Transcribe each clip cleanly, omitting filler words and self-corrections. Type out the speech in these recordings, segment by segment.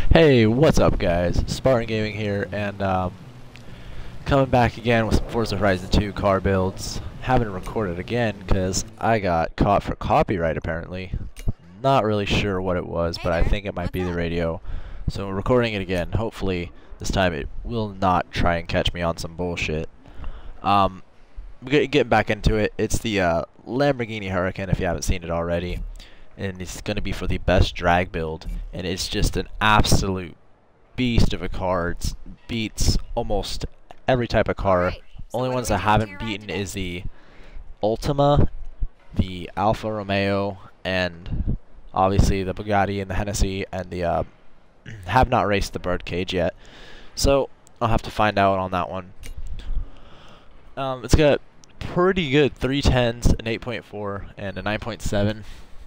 Hey, what's up guys? Spartan Gaming here, and coming back again with some Forza Horizon 2 car builds. Haven't recorded again because I got caught for copyright apparently. Not really sure what it was, but I think it might be the radio. So we're recording it again. Hopefully this time it will not try and catch me on some bullshit. Getting back into it, it's the Lamborghini Hurricane if you haven't seen it already. And it's going to be for the best drag build, and it's just an absolute beast of a car. It beats almost every type of car. Right. Only ones I haven't beaten is the Ultima, the Alfa Romeo, and obviously the Bugatti and the Hennessy, and the have not raced the Birdcage yet, so I'll have to find out on that one. It's got pretty good 310s, an 8.4, and a 9.7.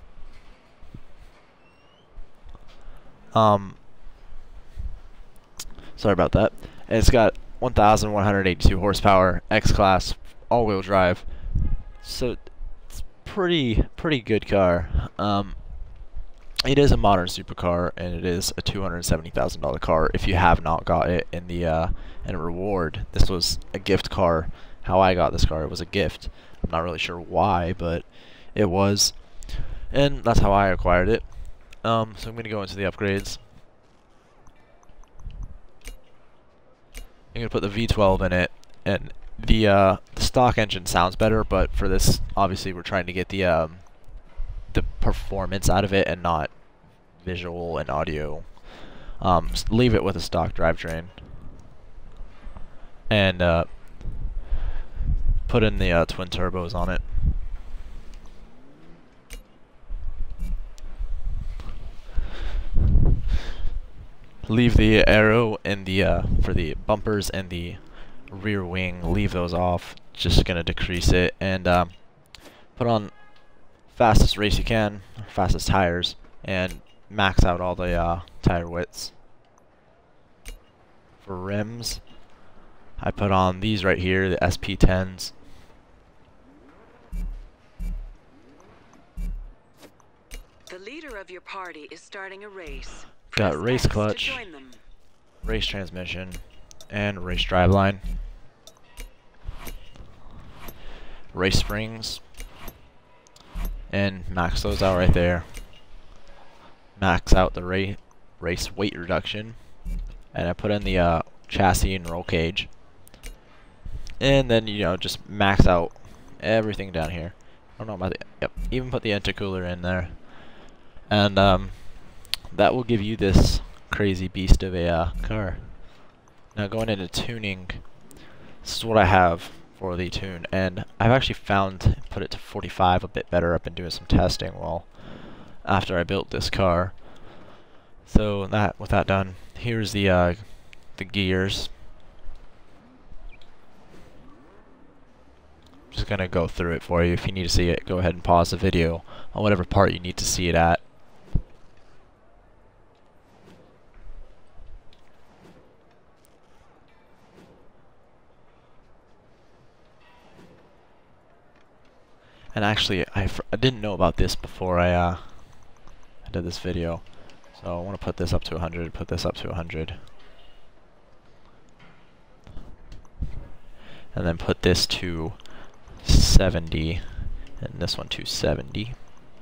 Sorry about that. And it's got 1,182 horsepower, X-Class, all-wheel drive. So it's pretty good car. It is a modern supercar, and it is a $270,000 car. If you have not got it in the in a reward, this was a gift car. How I got this car, it was a gift. I'm not really sure why, but it was, and that's how I acquired it. So I'm going to go into the upgrades. I'm going to put the V12 in it, and the stock engine sounds better, but for this, obviously, we're trying to get the performance out of it and not visual and audio. Just leave it with a stock drivetrain, and put in the twin turbos on it. Leave the arrow in the for the bumpers and the rear wing. Leave those off. Just gonna decrease it, and put on fastest race you can, fastest tires, and max out all the tire widths. For rims, I put on these right here, the SP10s. The leader of your party is starting a race. Got Press race X to clutch, join them. race transmission, and race driveline. Race springs, and max those out right there. Max out the race weight reduction, and I put in the chassis and roll cage, and then just max out everything down here. I don't know about the even put the intercooler in there, and that will give you this crazy beast of a car. Now going into tuning, this is what I have for the tune, and I've actually put it to 45 a bit better. I've been doing some testing after I built this car. So with that done, here's the gears. Just gonna go through it for you. If you need to see it, go ahead and pause the video on whatever part you need to see it at. And actually, I didn't know about this before I did this video. So I want to put this up to 100, put this up to 100. And then put this to 70, and this one to 70.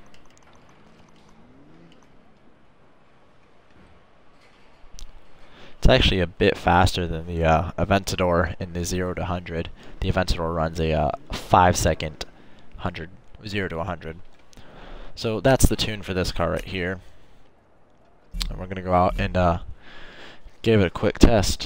It's actually a bit faster than the Aventador in the 0 to 100. The Aventador runs a 5-second 0 to 100. So that's the tune for this car right here. And we're gonna go out and give it a quick test.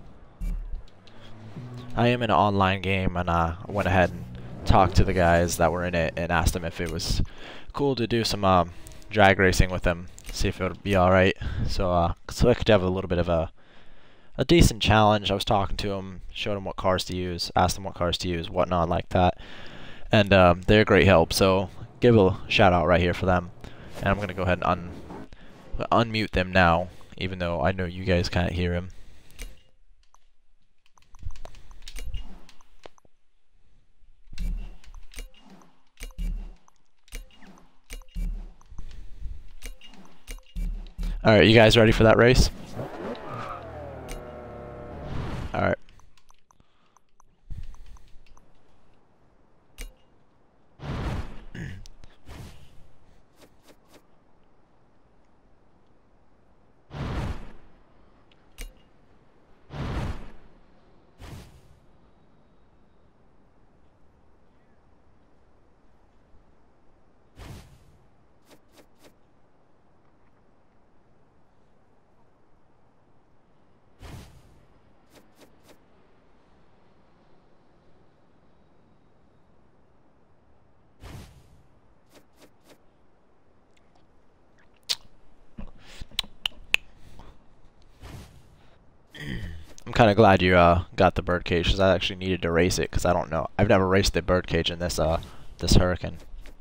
I am in an online game, and I went ahead and talked to the guys that were in it and asked them if it was cool to do some drag racing with them, see if it would be alright. So I could have a little bit of a decent challenge. I was talking to them, showed them what cars to use, asked them what cars to use, whatnot like that. And they're a great help, so give a shout out right here for them. And I'm going to go ahead and unmute them now, even though I know you guys can't hear him. Alright, you guys ready for that race? I'm kind of glad you got the birdcage, because I actually needed to race it, because I don't know. I've never raced the birdcage in this this Hurricane.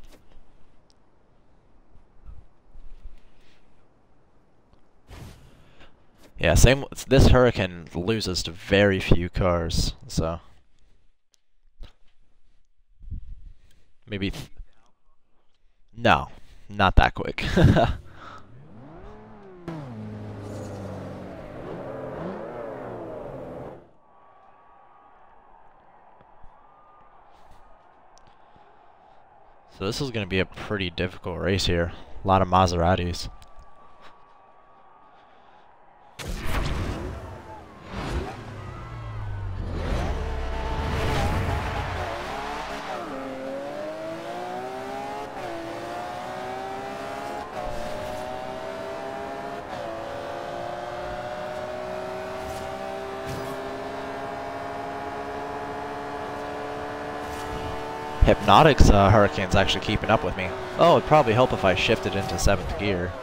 Yeah, same. This Hurricane loses to very few cars, so maybe. No, not that quick. So this is going to be a pretty difficult race here. A lot of Maseratis. Hypnotic's Hurricane's actually keeping up with me. Oh, it'd probably help if I shifted into 7th gear.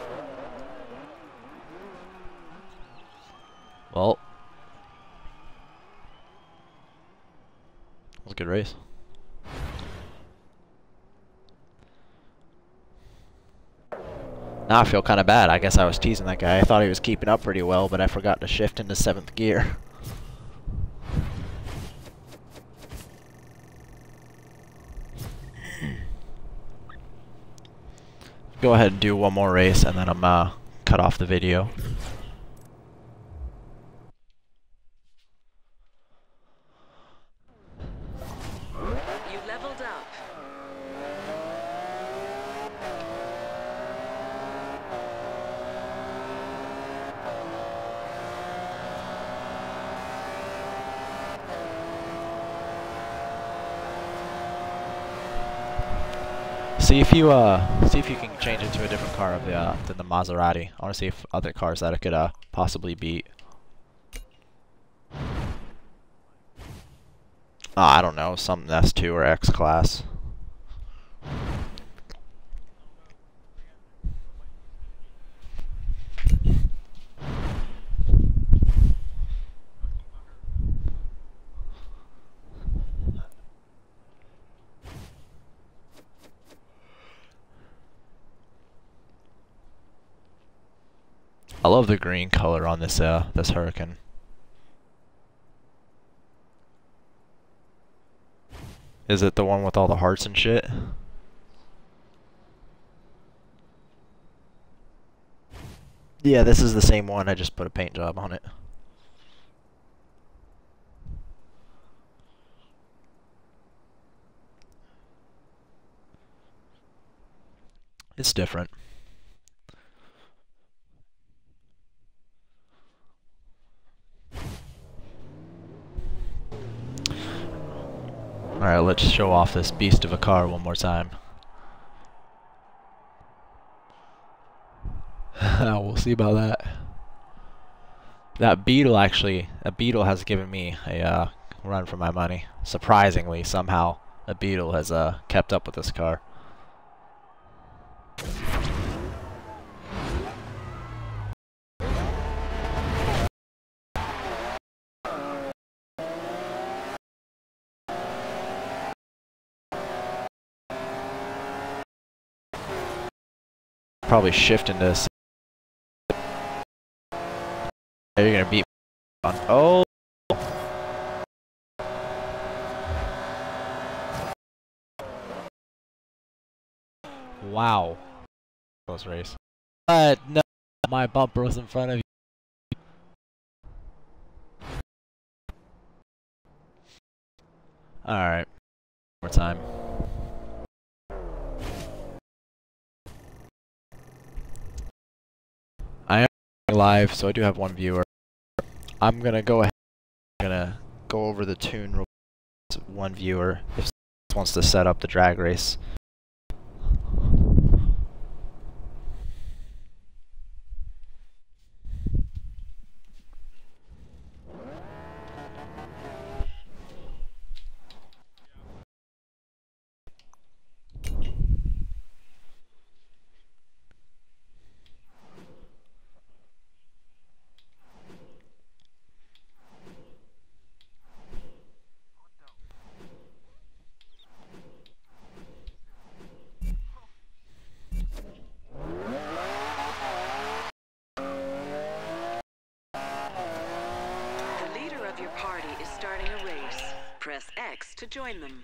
Well, it was a good race. Now I feel kind of bad. I guess I was teasing that guy. I thought he was keeping up pretty well, but I forgot to shift into 7th gear. Go ahead and do one more race, and then I'm cut off the video. You leveled up. See if you can change it to a different car of the than the Maserati. I want to see if other cars that it could possibly beat. I don't know, something S2 or X class. I love the green color on this this Hurricane. Is it the one with all the hearts and shit? Yeah, this is the same one. I just put a paint job on it. It's different. Alright, let's show off this beast of a car one more time. We'll see about that. That Beetle has given me a run for my money. Surprisingly, somehow, a Beetle has kept up with this car. Probably shift into this. You're gonna beat on. Oh. Wow. Close race. No, my bumper was in front of you. Alright. More time. I am live, so I do have one viewer. I'm gonna go ahead. I'm gonna go over the tune real quick to one viewer if someone wants to set up the drag race. of your party is starting a race. Press X to join them.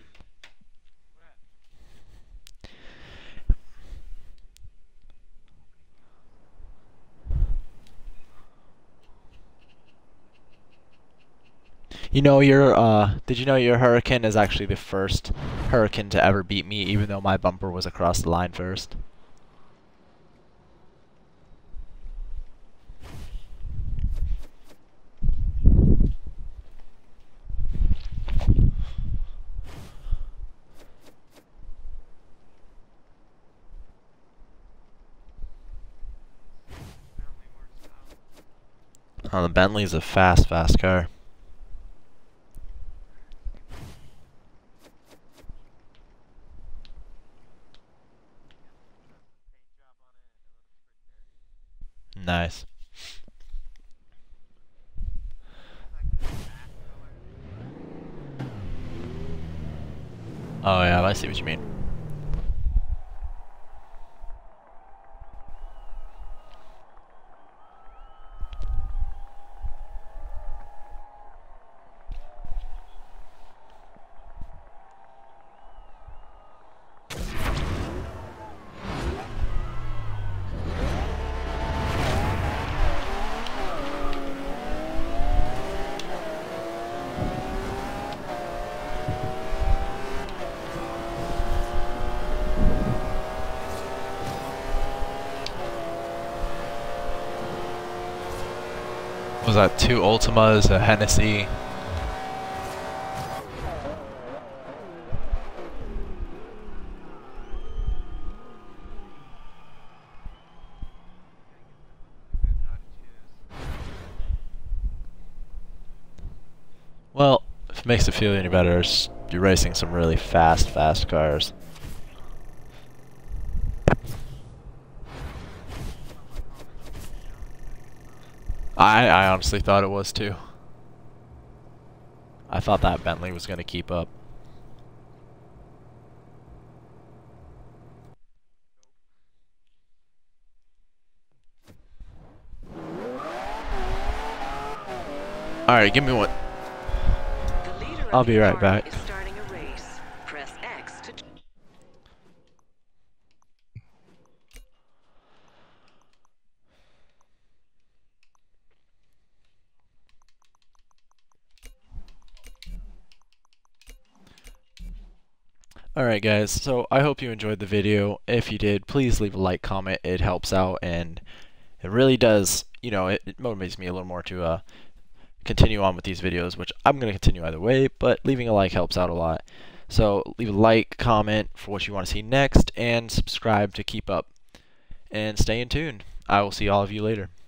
You know, did you know your Hurricane is actually the first Hurricane to ever beat me, even though my bumper was across the line first? Oh, the Bentley's a fast car. Nice. Oh yeah, I see what you mean. Was that 2 Ultimas, a Hennessy? Well, if it makes it feel any better, you're racing some really fast cars. I honestly thought it was too. I thought that Bentley was going to keep up. Alright, give me one. I'll be right back. Alright guys, so I hope you enjoyed the video. If you did, please leave a like, comment, it helps out, and it really does, you know, it motivates me a little more to continue on with these videos, which I'm going to continue either way, but leaving a like helps out a lot. So leave a like, comment for what you want to see next, and subscribe to keep up. And stay in tune. I will see all of you later.